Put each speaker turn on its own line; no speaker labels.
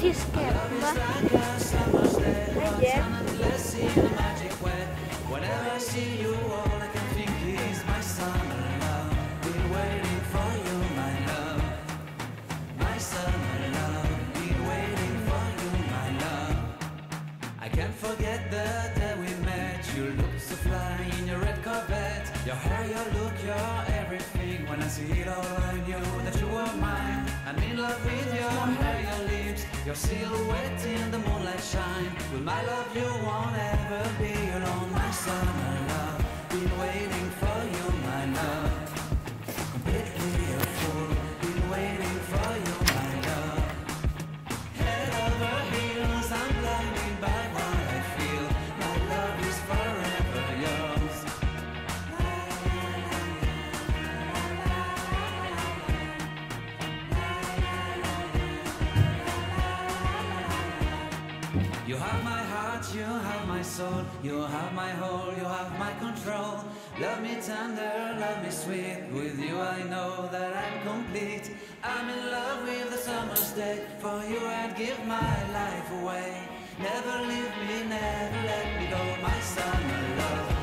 si scherza. Yeah.
Whenever I see you, all I can think is my summer love. Been waiting for you, my love. My summer love. Been waiting for you, my love. I can't forget the day we met. You looked so fly in your red Corvette. Your hair, your look, your everything. When I see it all, I knew that you were mine. I'm in love with your hair, your lips, your silhouette in the moonlight shine. With my love, you won't ever be alone, my summer love. Been waiting for you, my love. Completely a fool. Been waiting for you, my love. Head over heels, I'm blinded by what I feel. My love is forever yours. You have my heart, you have my soul, you have my whole, you have my control. Love me tender, love me sweet. With you I know that I'm complete. I'm in love with the summer's day. For you I'd give my life away. Never leave me, never let me go, my summer love.